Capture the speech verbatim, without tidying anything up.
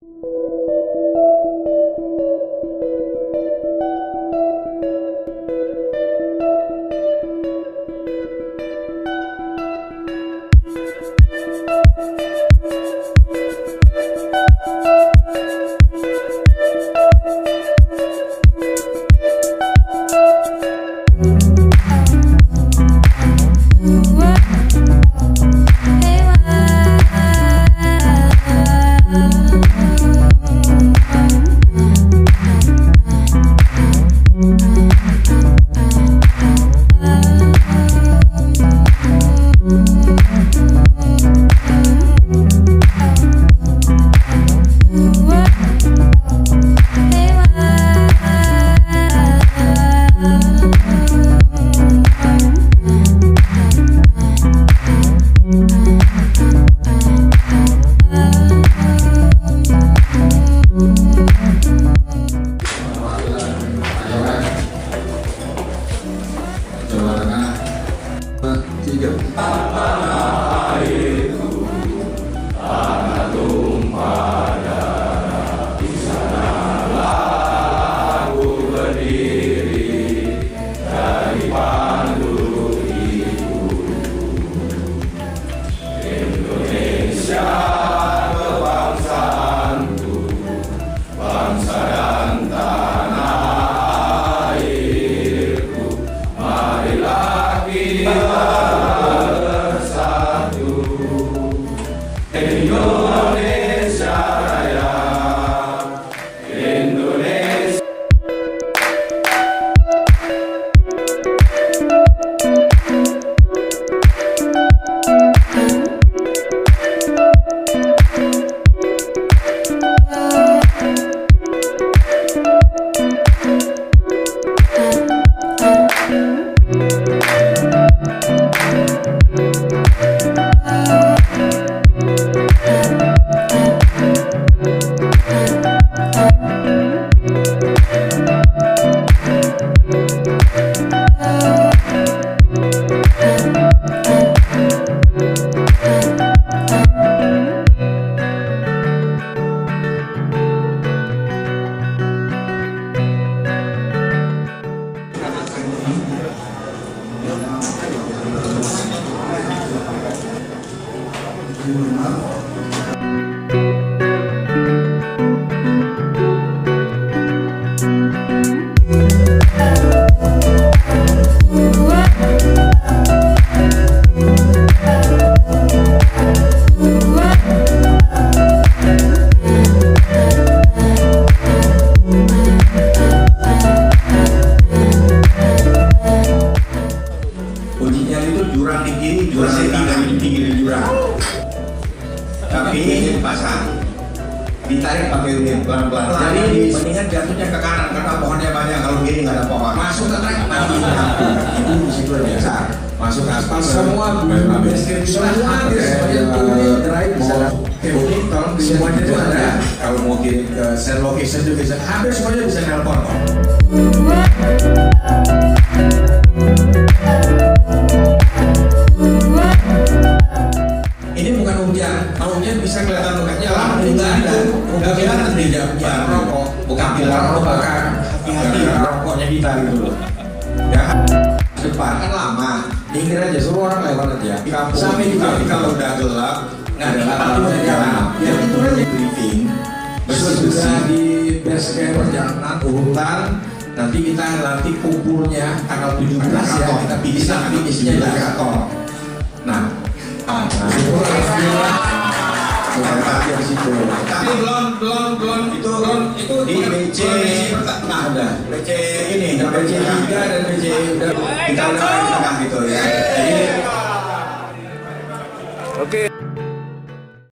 Tapi dipasang, ditarik pakai unit pelan-pelan. Jadi mendingan jatuhnya ke kanan karena pohonnya banyak. Kalau gini nggak ada pohon. Masuk ke trek nanti itu di situ biasa. Masuk ke aspal semua base semua semuanya drive bisa. Oke, tolong semuanya itu ada. Kalau mau kirim ke send location juga bisa. Hampir semuanya bisa nelpon. Ini bukan hujan, kalau hujan bisa kelihatan mukanya lampu nggak ada, nggak kelihatan tidak hujan rokok, bukan bilang rokok kan, hati-hati rokoknya ditarik dulu. Ya, depan kan lama, dingin aja semua orang lewat aja. Sampai di kampung kalau udah gelap, nggak ada lampu jalan, ya itu aja briefing. Besok bisa di base camp perjalanan urutan. Nanti kita nanti kumpulnya tanggal tujuh belas ya, kita pilih finishnya di kantor. Nah. Nah, itu tapi belum belum belum itu belum itu di B C nah ada B C ini B C tiga dan B C udah kita udah di tengah gitu ya. Jadi oke.